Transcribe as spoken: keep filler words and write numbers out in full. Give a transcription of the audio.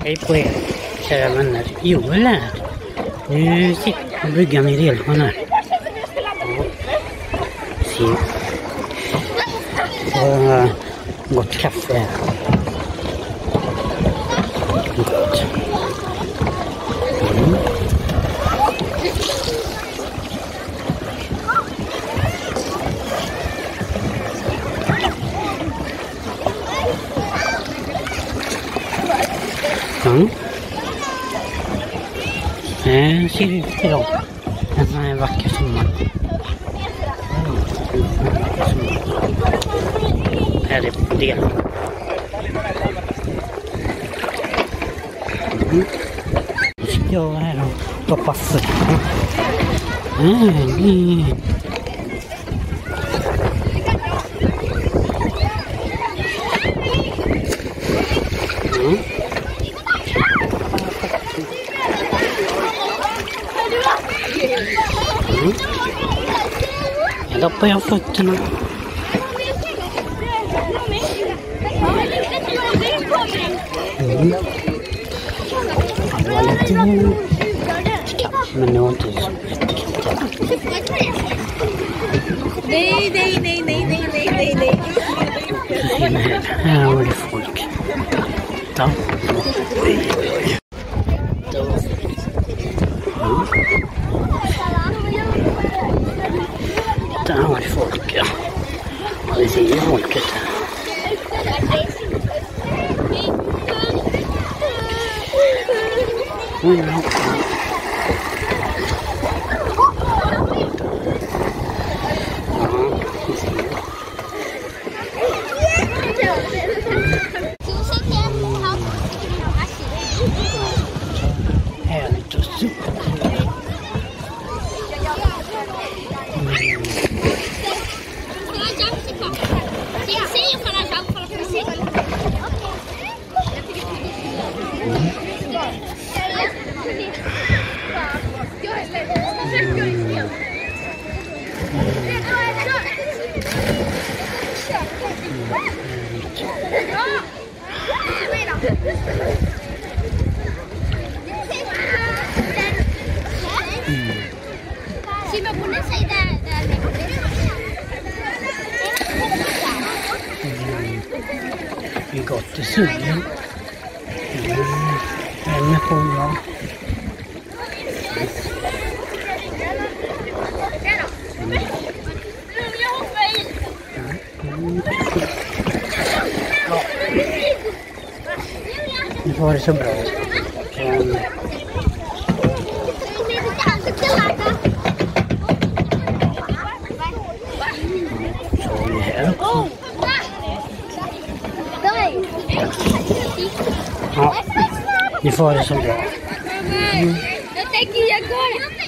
Hej på er, kära vänner. Joel här. Nu sitter bryggan i Relsjön här. Se. Så har gott kaffe här. Gott. Mm. Mm. Det ser ut idag. En sån här vacker sommar. Här är det. Mm. Nu ska jag vara här och ta passet. Mm. Mm. Mm. Jag doppar jag fötterna. Mm. Det var lite kallt, men det var inte så jättekallt. Nej, nej, nej, nej, nej, nej, nej, nej. Här, här var det folk. Ja. Oj, oj, oj. Där har vi folk, ja. Ja, vi ser ju folket här. Oj, ja. Härligt och super. Vi har gått i solen. En på ja. Nu var det så bra. Um, så är det här också. Ja, ni får det så bra. Mm. Jag tänker jag går.